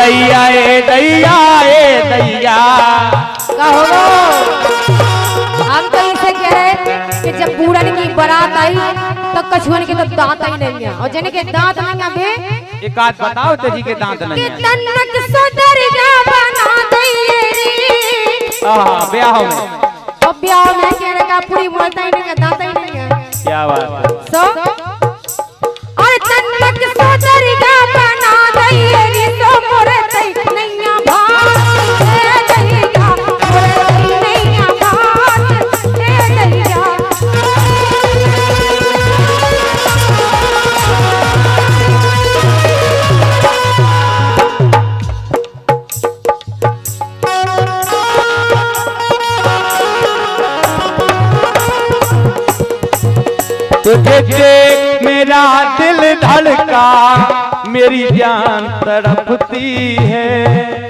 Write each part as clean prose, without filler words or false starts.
दैया ए दैया ए दैया। कहो हम तो इसे कह रहे कि जब बूढ़न की बारात आई तो कछुअन के तो दांत ही नहीं है और जने के दांत नहीं है बे एक आध बताओ तेजी के दांत नहीं है। तनक सदरिया बना दइए रे। हां ब्याह में अब ब्याह में कह रहे का पूरी बोलता ही नहीं है दांत ही नहीं है। क्या बात है। सो और तनक सदरिया बना दइए रे तो मोरे तई नैया भात ए दैया मोरे तई नैया भात ए दैया। तुझे देख मेरा दिल धड़का मेरी जान तड़पती है।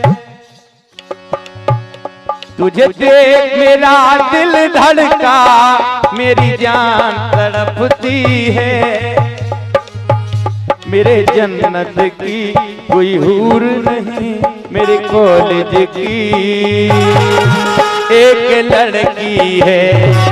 तुझे देख मेरा दिल धड़का मेरी जान तड़पती है। मेरे जन्नत की कोई हूर नहीं मेरे कॉलेज की एक लड़की है।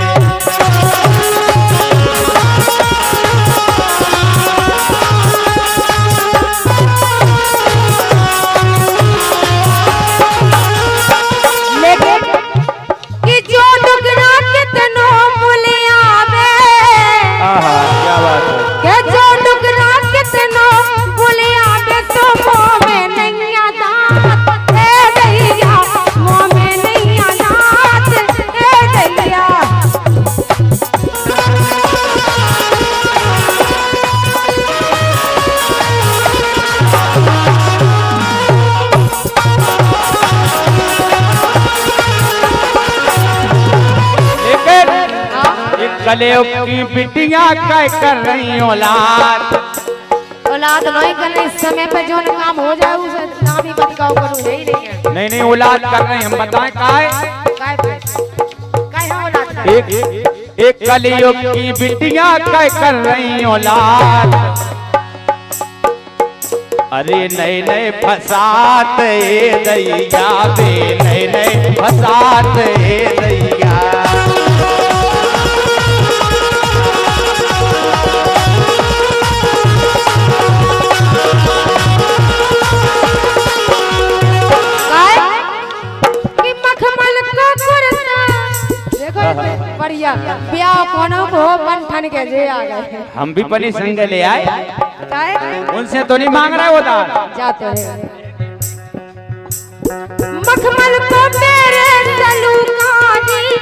क्या बात है। के जो डुगरा कितनो बुलिया के तो मुंह में नैया दांत ए दैया मुंह में नैया दांत ए दैया। कलेव की बिटियां क्या कर रही औलाद। औलाद नहीं करने इस समय पे जो काम हो जाए उसे ना भी बताओ करूं यही नहीं है। नहीं औलाद कर रहे हम बताएं काय औलाद एक कलियुग की बिटियां क्या कर रही औलाद। अरे नए नए फसात ए दैया बे नए नए फसात ए दैया। बढ़िया ब्याह कोनो को बंठन के जे आ गए। हम भी पनी संग ले आए उनसे तो नहीं मांग रहे होता जाते हैं। मखमल को मेरे सलूकानी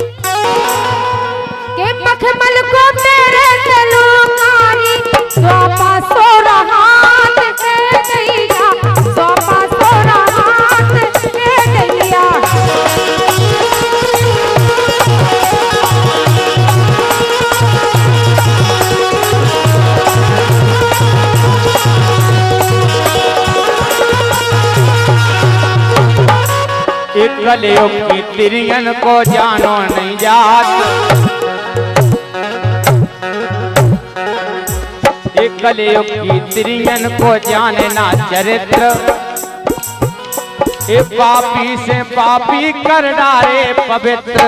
के मखमल को मेरे सलूकानी सोपा सो रहात ए दैया सोपा सो रहात ए दैया। एक कलियुग की तिरियन को जानो नहीं जात। एक कलियुग की तिरियन को जाने ना चरित्र। एक पापी से पापी कर डाले पवित्र।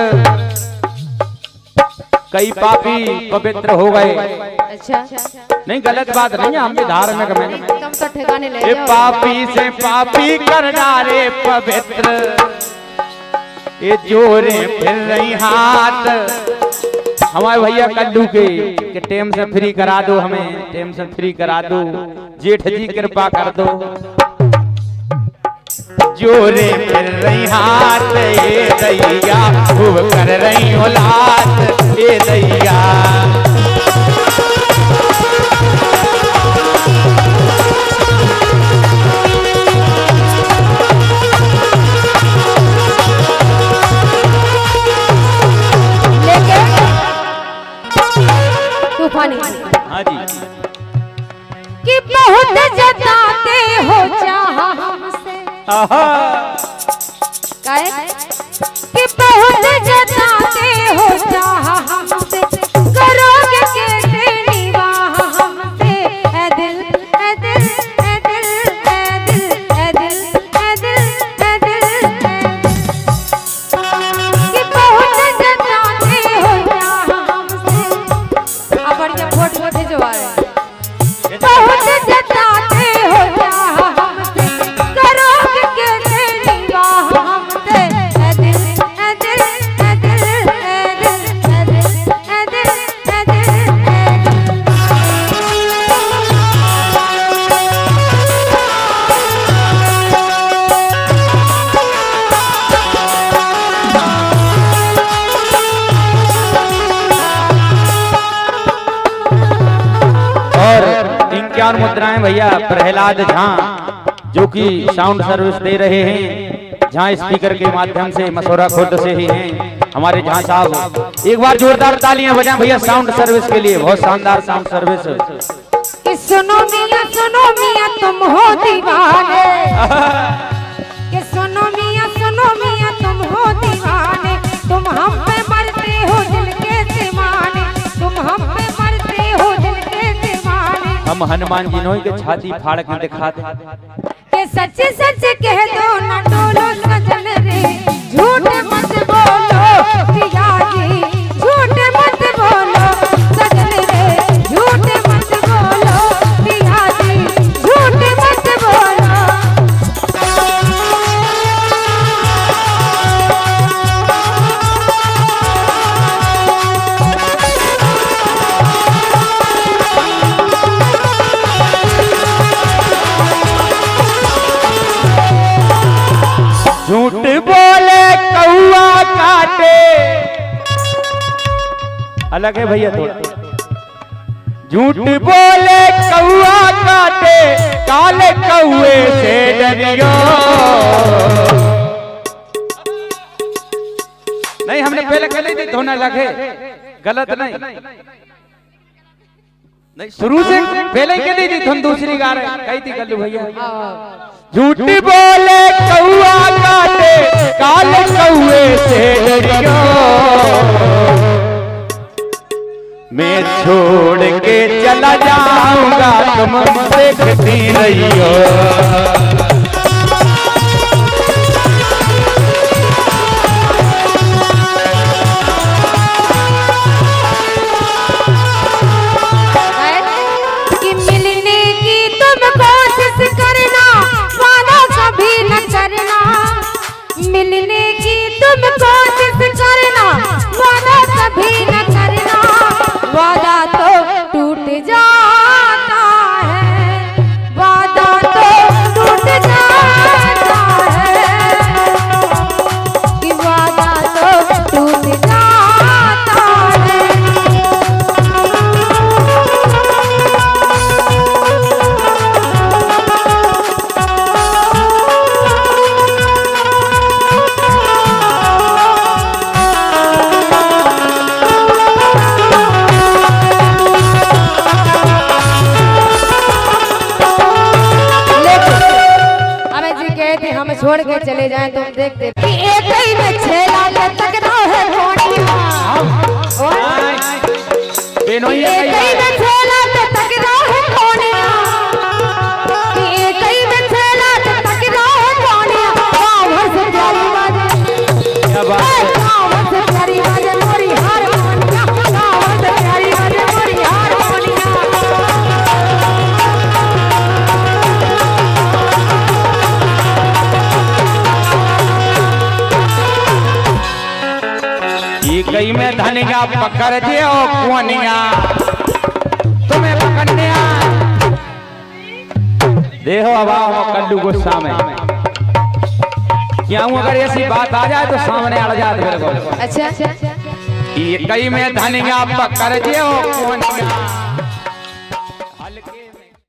कई पापी पवित्र हो गए। अच्छा नहीं गलत बात नहीं है हम भी धार्मिक में तुम तो ठिकाने ले जाओ। पापी से पापी कर डाले पवित्र। ये जोरे फिर रही हाथ हमारे भैया कद्दू के टेम से फ्री करा दो हमें टेम से फ्री करा दो जेठ जी कृपा कर दो। जोरे फिर रही हाथ ये दैया खूब कर रही औलाद ये दैया। हाँ जी कि बहुत जताते हो चाह हमसे कि बहुत जताते हो चाह हमसे करोगे कैसे निवाह हमसे ए दिल ए दिल ए दिल ए दिल ए दिल बढ़िया फोटो खिंचवा रहे। बहुत जताते हो जा हमसे, करोगे कैसे निगाह हमसे, ऐ दिल ऐ दिल ऐ दिल ऐ दिल ऐ दिल ऐ दिल ऐ दिल ऐ और मुद्राएं भैया प्रहलाद झा जो कि साउंड सर्विस दे रहे हैं, जहां स्पीकर के माध्यम से मसौरा खुर्द से ही हैं हमारे झा साहब। एक बार जोरदार तालियां बजाएं भैया साउंड सर्विस के लिए, बहुत शानदार साउंड सर्विस। सुनो मियां तुम हो दीवाने, कि सुनो मियां तुम हो दीवाने, तुम हम पे मरते हो दिल के दीवाने, तुम हम पे मरते हो दिल के दीवाने। हम हनुमान जी नोई के छाती फाड़ के दिखाते के सच सच कह दो न डोलो सजन रे, झूठ मत बोलो पिया जी, झूठ मत बोलो सजन रे, झूठ मत बोलो पिया जी, झूठ मत बोलो। झूठ बोले कौआ काटे, अलग है भैया थोड़ा। झूठ बोले कौआ काटे, काले कौए से डरियो। नहीं हमने पहले कह दी धोना लगे, गलत नहीं शुरू से पहले कह दी थी, धुन दूसरी गा रहे कही थी गल्लू भैया। झूठ बोले कौआ काटे, काले कौए से डरियो। मैं छोड़ के चला जाऊंगा तुम देखती रहियो। कि मिलने की तुम कोशिश करना, वादा कभी न करना, मिलने की तुम कोशिश करना, वादा कभी न करना, वादा तो टूट जाता है, वादा तो टूट जाता है, कि वादा तो टूट जाता है। हम छोड़ के चले जाएं तुम देखते कि एक ही में छेला के तकना है कोनिया, एक ही में छेला के तकना है कोनिया, कि एक ही में छेला के तकना है कोनिया। गाँव भर से प्यारी बाजे, गाँव भर से प्यारी बाजे मोरी हारमोनिया, गाँव भर से प्यारी बाजे मोरी हारमोनिया। कई में धनिया पकड़ दियो कुनिया, तुम्हें पकड़ने देखो अब कल्लू गुस्सा में क्या हूँ, अगर ऐसी बात आ जाए तो सामने अड़ जाते मेरे को। अच्छा कई में धनिया पकड़ दियो कुनिया।